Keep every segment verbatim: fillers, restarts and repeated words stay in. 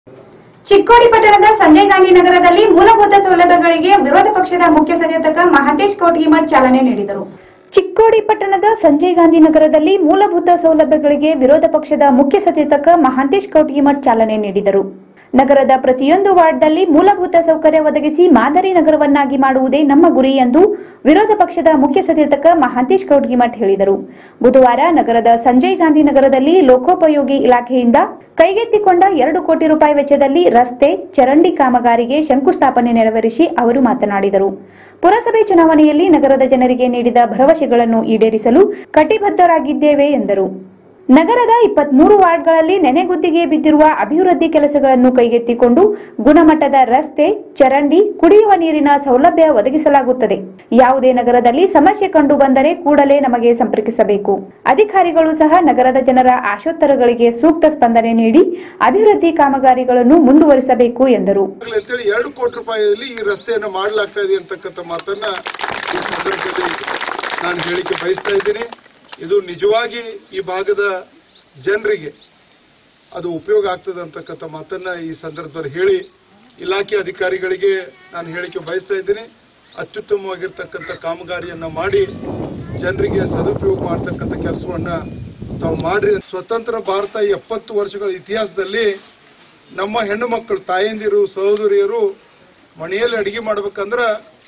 ಚಿಕ್ಕೋಡಿ ಪಟ್ಟಣದ ಸಂಜಯ್ ಗಾಂಧಿ ನಗರದಲ್ಲಿ ಮೂಲಭೂತ ಸೌಲಭ್ಯಗಳಿಗೆ ವಿರೋಧ ಪಕ್ಷದ ಮುಖ್ಯ ಸಚೇತಕ ಮಹಾಂತೇಶ್ ಕೌಟಗಿಮಠ್ ಚಾಲನೆ ನೀಡಿದರು. ಚಿಕ್ಕೋಡಿ ಪಟ್ಟಣದ ಸಂಜಯ್ ಗಾಂಧಿ ನಗರದಲ್ಲಿ ಮೂಲಭೂತ ಸೌಲಭ್ಯಗಳಿಗೆ ವಿರೋಧ ಪಕ್ಷದ ಮುಖ್ಯ ಸಚೇತಕ ಮಹಾಂತೇಶ್ ಕೌಟಗಿಮಠ್ ಚಾಲನೆ ನೀಡಿದರು. ನಗರದ ಪ್ರತಿಯೊಂದು ವಾರ್ಡ್ನಲ್ಲಿ ಮೂಲಭೂತ ಸೌಕರ್ಯ ಒದಗಿಸಿ ಮಾದರಿ ನಗರವನ್ನಾಗಿ ಮಾಡುವುದೇ ನಮ್ಮ ಗುರಿ ಎಂದು ವಿರೋಧ ಪಕ್ಷದ ಮುಖ್ಯ ಸಚೇತಕ ಮಹಾಂತೇಶ್ ಕೌಟಗಿಮಠ್ ಹೇಳಿದರು. ಬುಧವಾರ ನಗರದ ಸಂಜಯ್ ಗಾಂಧಿ ನಗರದಲ್ಲಿ ಲೋಕೋಪಯೋಗಿ ಇಲಾಖೆಯಿಂದ ಕೈಗೆತ್ತಿಕೊಂಡ ಎರಡು ಕೋಟಿ ರೂಪಾಯಿ ವೆಚ್ಚದಲ್ಲಿ ರಸ್ತೆ, ಚರಂಡಿ ಕಾಮಗಾರಿಗೆ ಶಂಕುಸ್ಥಾಪನೆ ನೆರವೇರಿಸಿ ಅವರು ಮಾತನಾಡಿದರು. ಪುರಸಭೆ ಚುನಾವಣೆಯಲ್ಲಿ ನಗರದ ಜನರಿಗೆ ನೀಡಿದ ಭರವಸೆಗಳನ್ನು ಈಡೇರಿಸಲು ಕಟಿಬದ್ಧರಾಗಿದ್ದೇವೆ ಎಂದರು. ನಗರದ ಇಪ್ಪತ್ಮೂರು ವಾರ್ಡ್ಗಳಲ್ಲಿ ನೆನೆಗುದ್ದಿಗೆ ಬಿದ್ದಿರುವ ಅಭಿವೃದ್ಧಿ ಕೆಲಸಗಳನ್ನು ಕೈಗೆತ್ತಿಕೊಂಡು ಗುಣಮಟ್ಟದ ರಸ್ತೆ, ಚರಂಡಿ, ಕುಡಿಯುವ ನೀರಿನ ಸೌಲಭ್ಯ ಒದಗಿಸಲಾಗುತ್ತದೆ. ಯಾವುದೇ ನಗರದಲ್ಲಿ ಸಮಸ್ಯೆ ಕಂಡು ಬಂದರೆ ಕೂಡಲೇ ನಮಗೆ ಸಂಪರ್ಕಿಸಬೇಕು. ಅಧಿಕಾರಿಗಳು ಸಹ ನಗರದ ಜನರ ಆಶೋತ್ತರಗಳಿಗೆ ಸೂಕ್ತ ಸ್ಪಂದನೆ ನೀಡಿ ಅಭಿವೃದ್ಧಿ ಕಾಮಗಾರಿಗಳನ್ನು ಮುಂದುವರಿಸಬೇಕು ಎಂದರು. ಎರಡು ಕೋಟಿ ರೂಪಾಯಿಯಲ್ಲಿ ಈ ರಸ್ತೆಯನ್ನು ಮಾಡಲಾಗ್ತಾ ಇದೆ ಅಂತಕ್ಕಂಥ ಮಾತನ್ನ ಈ ಸಂದರ್ಭದಲ್ಲಿ ನಾನು ಹೇಳಿಕೆ ಬಯಸ್ತಾ ಇದ್ದೀನಿ. ಇದು ನಿಜವಾಗಿ ಈ ಭಾಗದ ಜನರಿಗೆ ಅದು ಉಪಯೋಗ ಆಗ್ತದೆ ಅಂತಕ್ಕಂಥ ಮಾತನ್ನ ಈ ಸಂದರ್ಭದಲ್ಲಿ ಹೇಳಿ ಇಲಾಖೆ ಅಧಿಕಾರಿಗಳಿಗೆ ನಾನು ಹೇಳಿಕೆ ಬಯಸ್ತಾ ಇದ್ದೀನಿ. ಅತ್ಯುತ್ತಮವಾಗಿರ್ತಕ್ಕಂಥ ಕಾಮಗಾರಿಯನ್ನ ಮಾಡಿ ಜನರಿಗೆ ಸದುಪಯೋಗ ಮಾಡತಕ್ಕಂಥ ಕೆಲಸವನ್ನ ತಾವು ಮಾಡ್ರಿ. ಸ್ವತಂತ್ರ ಭಾರತ ಎಪ್ಪತ್ತು ವರ್ಷಗಳ ಇತಿಹಾಸದಲ್ಲಿ ನಮ್ಮ ಹೆಣ್ಣು ಮಕ್ಕಳು, ತಾಯಂದಿರು, ಸಹೋದರಿಯರು ಮನೆಯಲ್ಲಿ ಅಡಿಗೆ ಮಾಡ್ಬೇಕಂದ್ರ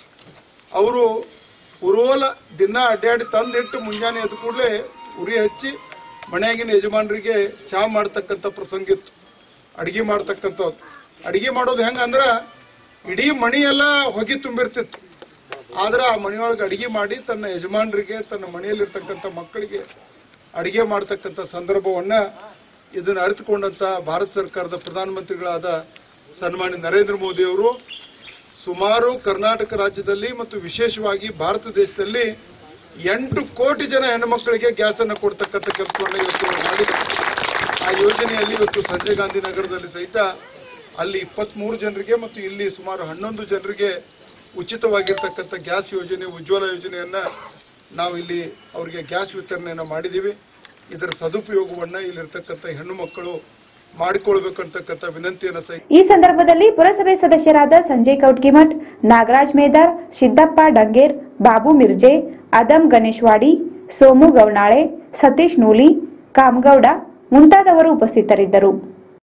ಅವರು ಉರೋಲ ದಿನ ಅಡ್ಡಾಡಿ ತಂದಿಟ್ಟು ಮುಂಜಾನೆ ಎದ್ದು ಕೂಡಲೇ ಉರಿ ಹಚ್ಚಿ ಮನೆಯಾಗಿನ ಯಜಮಾನರಿಗೆ ಚಹಾ ಮಾಡ್ತಕ್ಕಂಥ ಪ್ರಸಂಗ ಇತ್ತು. ಅಡಿಗೆ ಮಾಡ್ತಕ್ಕಂಥದ್ದು ಅಡಿಗೆ ಮಾಡೋದು ಹೆಂಗಂದ್ರ ಇಡೀ ಮನೆಯೆಲ್ಲ ಹೊಗೆ ತುಂಬಿರ್ತಿತ್ತು. ಆದ್ರೆ ಆ ಮನೆಯೊಳಗೆ ಅಡಿಗೆ ಮಾಡಿ ತನ್ನ ಯಜಮಾನರಿಗೆ, ತನ್ನ ಮನೆಯಲ್ಲಿರ್ತಕ್ಕಂಥ ಮಕ್ಕಳಿಗೆ ಅಡಿಗೆ ಮಾಡ್ತಕ್ಕಂಥ ಸಂದರ್ಭವನ್ನ ಇದನ್ನು ಅರಿತುಕೊಂಡಂತ ಭಾರತ ಸರ್ಕಾರದ ಪ್ರಧಾನಮಂತ್ರಿಗಳಾದ ಸನ್ಮಾನ್ಯ ನರೇಂದ್ರ ಮೋದಿ ಅವರು ಸುಮಾರು ಕರ್ನಾಟಕ ರಾಜ್ಯದಲ್ಲಿ ಮತ್ತು ವಿಶೇಷವಾಗಿ ಭಾರತ ದೇಶದಲ್ಲಿ ಎಂಟು ಕೋಟಿ ಜನ ಹೆಣ್ಣು ಮಕ್ಕಳಿಗೆ ಗ್ಯಾಸ್ ಅನ್ನು ಕೊಡ್ತಕ್ಕಂಥ ಕೆಲಸವನ್ನು ಇವತ್ತು ಮಾಡಿದ್ದಾರೆ. ಆ ಯೋಜನೆಯಲ್ಲಿ ಇವತ್ತು ಸಂಜಯ್ ಗಾಂಧಿ ನಗರದಲ್ಲಿ ಸಹಿತ ಅಲ್ಲಿ ಇಪ್ಪತ್ಮೂರು ಜನರಿಗೆ ಮತ್ತು ಇಲ್ಲಿ ಸುಮಾರು ಹನ್ನೊಂದು ಜನರಿಗೆ ಉಚಿತವಾಗಿರ್ತಕ್ಕಂಥ ಗ್ಯಾಸ್ ಯೋಜನೆ, ಉಜ್ವಲ ಯೋಜನೆಯನ್ನ ನಾವು ಇಲ್ಲಿ ಅವರಿಗೆ ಗ್ಯಾಸ್ ವಿತರಣೆಯನ್ನ ಮಾಡಿದ್ದೀವಿ. ಇದರ ಸದುಪಯೋಗವನ್ನ ಇಲ್ಲಿರ್ತಕ್ಕಂಥ ಹೆಣ್ಣು ಮಕ್ಕಳು ಮಾಡಿಕೊಳ್ಳಬೇಕಂತಕ್ಕಂಥ ವಿನಂತಿಯನ್ನು ಸಹ ಈ ಸಂದರ್ಭದಲ್ಲಿ ಪುರಸಭೆ ಸದಸ್ಯರಾದ ಸಂಜಯ್ ಕೌಟಗಿಮಠ್, ನಾಗರಾಜ್ ಮೇದಾರ್, ಸಿದ್ದಪ್ಪ ಡಂಗೇರ್, ಬಾಬು ಮಿರ್ಜೆ, ಅದಂ ಗಣೇಶ್ವಾಡಿ, ಸೋಮು ಗೌನಾಳೆ, ಸತೀಶ್ ನೂಲಿ, ಕಾಮಗೌಡ ಮುಂತಾದವರು ಉಪಸ್ಥಿತರಿದ್ದರು.